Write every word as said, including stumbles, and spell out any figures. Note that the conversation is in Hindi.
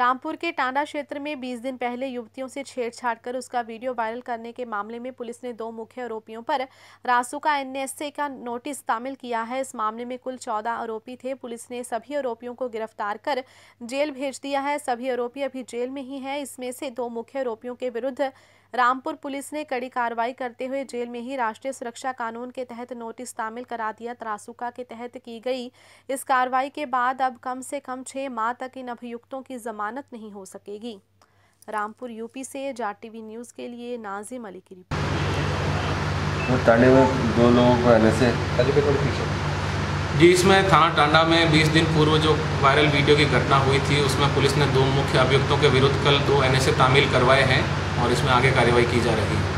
रामपुर के टांडा क्षेत्र में बीस दिन पहले युवतियों से छेड़छाड़ कर उसका वीडियो वायरल करने के मामले में पुलिस ने दो मुख्य आरोपियों पर रासुका एनएसए का नोटिस तामील किया है। इस मामले में कुल चौदह आरोपी थे। पुलिस ने सभी आरोपियों को गिरफ्तार कर जेल भेज दिया है। सभी आरोपी अभी जेल में ही हैं। इसमें से दो मुख्य आरोपियों के विरुद्ध रामपुर पुलिस ने कड़ी कार्रवाई करते हुए जेल में ही राष्ट्रीय सुरक्षा कानून के तहत नोटिस तामील करा दिया। रासुका के तहत की गई इस कार्रवाई के बाद अब कम से कम छह माह तक इन अभियुक्तों की जमानत नहीं हो सकेगी। रामपुर यूपी से जाट टीवी न्यूज़ के लिए नाजिम अली की रिपोर्ट। टांडे में दो लोगों को आने से जी, इसमें थाना टांडा में बीस दिन पूर्व जो वायरल वीडियो की घटना हुई थी उसमें पुलिस ने दो मुख्य अभियुक्तों के विरुद्ध कल दो एनएसए तामील करवाए हैं और इसमें आगे कार्रवाई की जा रही है।